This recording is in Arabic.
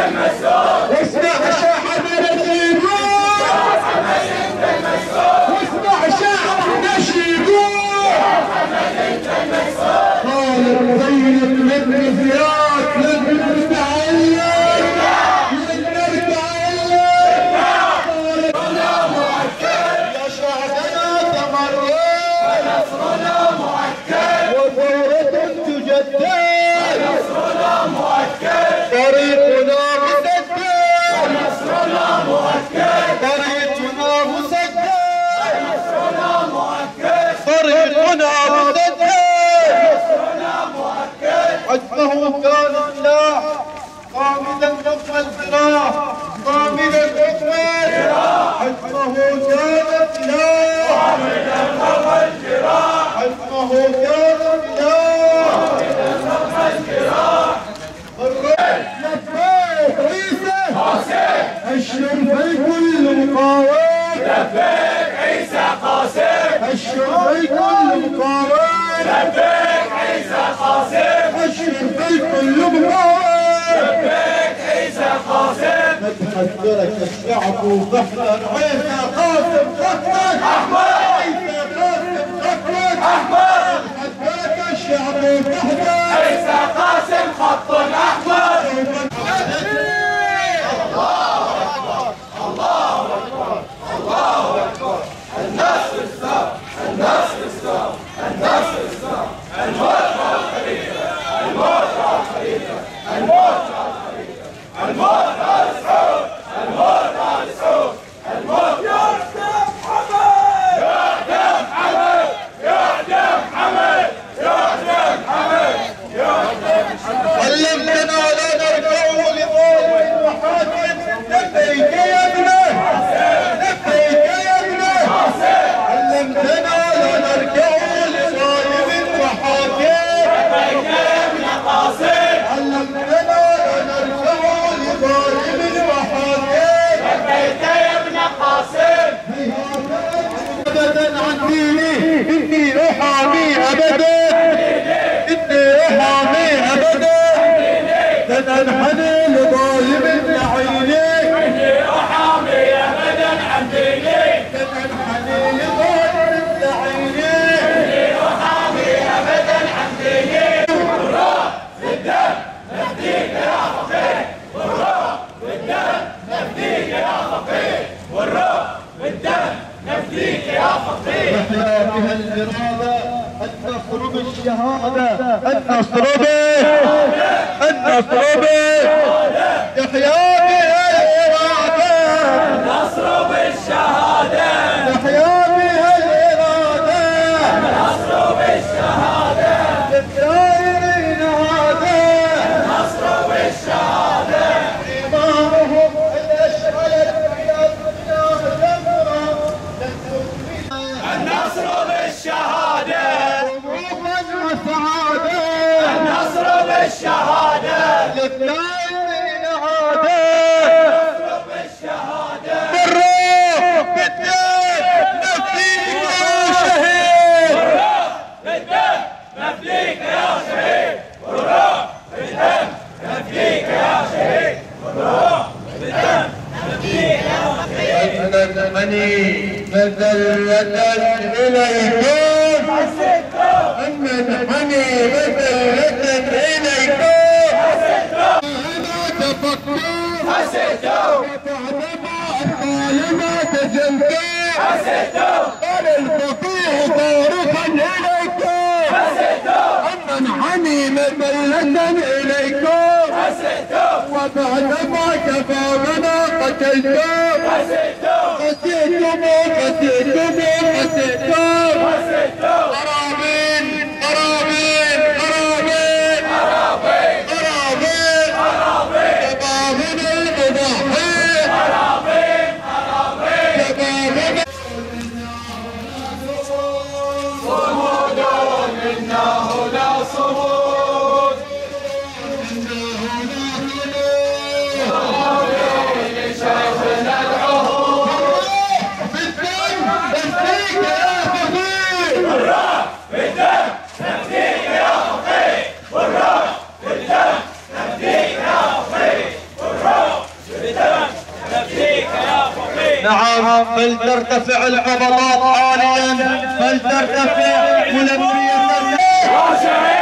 واسمع شعب نشيد واسمع شعب نشيد طالب زينب لابن زياد لابن تعلم يا شعبنا تمرد ونصرنا مؤكد وثورة تجدد ونصرنا مؤكد طريقنا مسدد ونصرنا مؤكد طريقنا مسدد ونصرنا مؤكد طريقنا مسدد ونصرنا مؤكد عزمه كان سلاح قامدا رغم الفراح قامدا رغم الجراح عزمه كان سلاح قامدا رغم الجراح عزمه كان سلاح قامدا رغم الجراح لبيك عيسى قاسم الشرفي كل مقاوم لبيك عيسى قاسم الشرفي كل مقاوم لبيك عيسى قاسم الشرفي كل مقاوم لبيك عيسى قاسم نتحذرك الشعب وفحنا عيسى قاسم خطك احمر عيسى قاسم خطك احمر نتحذرك الشعب وفحنا عيسى قاسم خط احمر النصر الصعب النصر الصعب النصر الصعب الموت على الخليفة الموت على الخليفة الموت على الخليفة الموت على السعود الموت على السعود الموت يعدم حمد يعدم حمد يعدم حمد يعدم حمد يعدم حمد علمتنا لا نرجع لظالم وحاكم لبيك يا ابنه لبيك يا ابنه علمتنا لا نرجع لظالم وحاكم لبيك يا ابن قاسم علمتنا لا نرجع لظالم وحاكم لبيك يا ابن قاسم ابدا عن ديني اني احامي ابدا اني احامي ابدا لن انحني لظالم لعيني اني احامي ابدا عن ديني لن انحني لظالم لعيني اني احامي ابدا عن ديني والروح بالدم نفديك يا فقيه والروح بالدم نفديك يا فقيه والروح بالدم نفديك يا فقيه يحيا بها الإرادة النصر بالشهادة النصر النصر يحيا بها الإرادة النصر بالشهادة يحيا بها الإرادة النصر بالشهادة للدائرين هذا النصر بالشهادة إمامهم الأشهد في أرضنا جمرة النصر بالشهادة وموفا وسعادة النصر بالشهادة للدائرين هذا النصر بالشهادة بالروح بالدم نفديك يا شهيد بالروح بالدم نفديك يا شهيد بالروح بالدم نفديك يا شهيد بالروح بالدم نفديك يا شهيد أنني مذلة إليكم أنني مذلة إليكم أنا تفكر حسيتوا وتعتبى الظالم تجلتوا حسيتوا قال الفقيه طارقا إليكم حسيتوا أنني مذلة إليكم حسيتوا وبعدما كفانا قتلتم حسيتوا قتلتم قتلتم قتلتم حسيتوا قرابين قرابين قرابين قرابين قرابين قرابين شبابنا المضحي قرابين قرابين شبابنا صمود منا هنا صمود منا هنا صمود لشيخنا العهود نعم، فلترتفع القبضات حاليا، فلترتفع ملبية